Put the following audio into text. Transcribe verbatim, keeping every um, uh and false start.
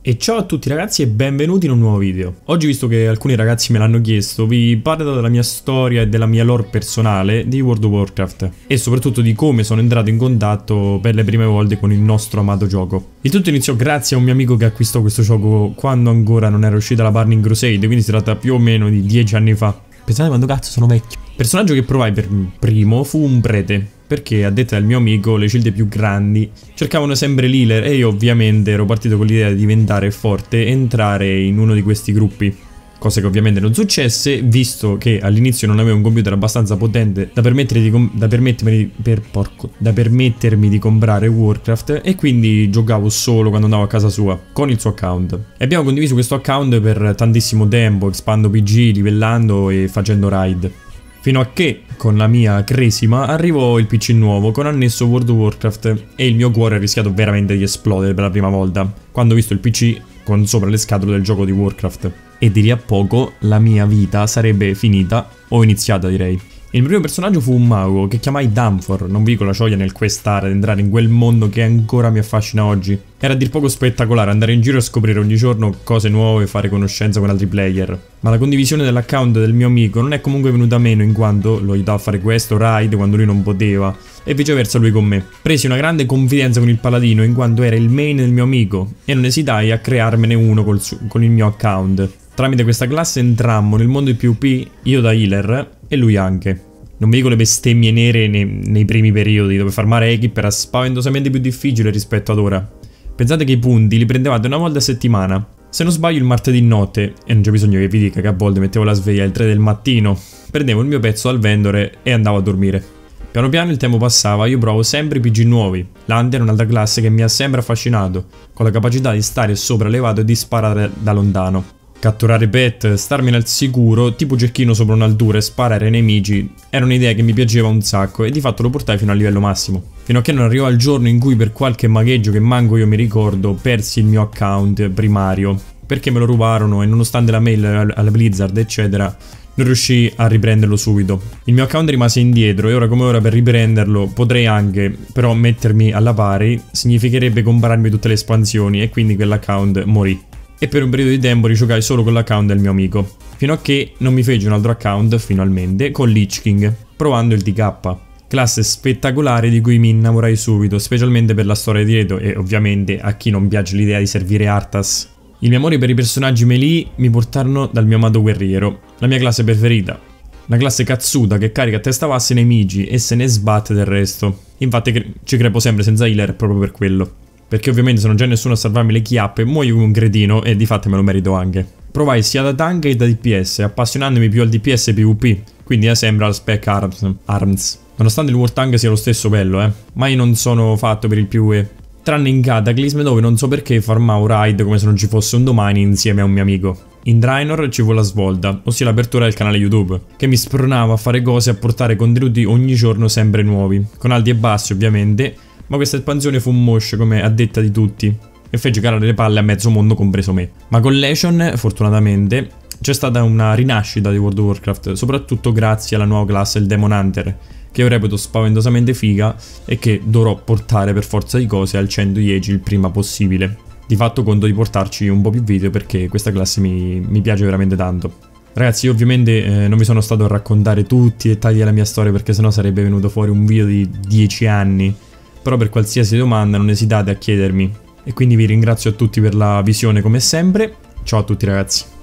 E ciao a tutti ragazzi e benvenuti in un nuovo video. Oggi, visto che alcuni ragazzi me l'hanno chiesto, vi parlo della mia storia e della mia lore personale di World of Warcraft e soprattutto di come sono entrato in contatto per le prime volte con il nostro amato gioco. Il tutto iniziò grazie a un mio amico che acquistò questo gioco quando ancora non era uscita la Burning Crusade, quindi si tratta più o meno di dieci anni fa. Pensate quando cazzo sono vecchio. Il personaggio che provai per primo fu un prete, perché a detta del mio amico le gilde più grandi cercavano sempre l'healer e io ovviamente ero partito con l'idea di diventare forte e entrare in uno di questi gruppi. Cosa che ovviamente non successe, visto che all'inizio non avevo un computer abbastanza potente da, di da, permettermi, per porco, da permettermi di comprare Warcraft, e quindi giocavo solo quando andavo a casa sua, con il suo account. E abbiamo condiviso questo account per tantissimo tempo, expando P G, livellando e facendo raid. Fino a che, con la mia cresima, arrivò il P C nuovo con annesso World of Warcraft e il mio cuore ha rischiato veramente di esplodere per la prima volta, quando ho visto il P C con sopra le scatole del gioco di Warcraft. E di lì a poco la mia vita sarebbe finita, o iniziata direi. Il mio primo personaggio fu un mago che chiamai Danfor, non vi con la gioia nel questare ad entrare in quel mondo che ancora mi affascina oggi. Era a dir poco spettacolare andare in giro e scoprire ogni giorno cose nuove e fare conoscenza con altri player. Ma la condivisione dell'account del mio amico non è comunque venuta meno, in quanto lo aiutavo a fare questo raid quando lui non poteva, e viceversa lui con me. Presi una grande confidenza con il paladino in quanto era il main del mio amico e non esitai a crearmene uno col su con il mio account. Tramite questa classe entrammo nel mondo di PvP, io da healer e lui anche. Non vi dico le bestemmie nere nei, nei primi periodi, dove farmare equip era spaventosamente più difficile rispetto ad ora. Pensate che i punti li prendevate una volta a settimana, se non sbaglio il martedì notte, e non c'è bisogno che vi dica che a volte mettevo la sveglia alle tre del mattino, prendevo il mio pezzo dal vendore e andavo a dormire. Piano piano il tempo passava, io provo sempre P G nuovi. L'Hunter è un'altra classe che mi ha sempre affascinato, con la capacità di stare sopraelevato e di sparare da lontano. Catturare pet, starmene al sicuro, tipo cecchino sopra un'altura e sparare ai nemici, era un'idea che mi piaceva un sacco e di fatto lo portai fino al livello massimo. Fino a che non arrivò il giorno in cui per qualche magheggio che manco io mi ricordo persi il mio account primario, perché me lo rubarono e nonostante la mail alla Blizzard eccetera non riuscii a riprenderlo subito. Il mio account rimase indietro e ora come ora per riprenderlo potrei anche, però mettermi alla pari significherebbe comprarmi tutte le espansioni e quindi quell'account morì. E per un periodo di tempo rigiocai solo con l'account del mio amico, fino a che non mi fece un altro account finalmente con Lich King, provando il T K. Classe spettacolare di cui mi innamorai subito, specialmente per la storia dietro e ovviamente a chi non piace l'idea di servire Arthas. I miei amori per i personaggi melee mi portarono dal mio amato guerriero, la mia classe preferita. La classe cazzuta che carica a testa bassa i nemici e se ne sbatte del resto. Infatti ci crepo sempre senza healer proprio per quello. Perché ovviamente se non c'è nessuno a salvarmi le chiappe muoio come un cretino e di fatto me lo merito anche. Provai sia da tank che da D P S, appassionandomi più al D P S PvP, quindi da sempre al spec arms, arms. Nonostante il war tank sia lo stesso bello, eh. Ma io non sono fatto per il PvE. Tranne in Cataclysm dove non so perché farmavo raid come se non ci fosse un domani insieme a un mio amico. In Draenor ci fu la svolta, ossia l'apertura del canale YouTube, che mi spronava a fare cose e a portare contenuti ogni giorno sempre nuovi, con alti e bassi ovviamente. Ma questa espansione fu un mosh come a detta di tutti e fece calare le palle a mezzo mondo compreso me. Ma con Legion, fortunatamente, c'è stata una rinascita di World of Warcraft, soprattutto grazie alla nuova classe, il Demon Hunter, che io reputo spaventosamente figa e che dovrò portare per forza di cose al cento dieci il prima possibile. Di fatto conto di portarci un po' più video perché questa classe mi, mi piace veramente tanto. Ragazzi, io ovviamente eh, non vi sono stato a raccontare tutti i dettagli della mia storia perché sennò sarebbe venuto fuori un video di dieci anni. Però per qualsiasi domanda non esitate a chiedermi. E quindi vi ringrazio a tutti per la visione come sempre. Ciao a tutti ragazzi.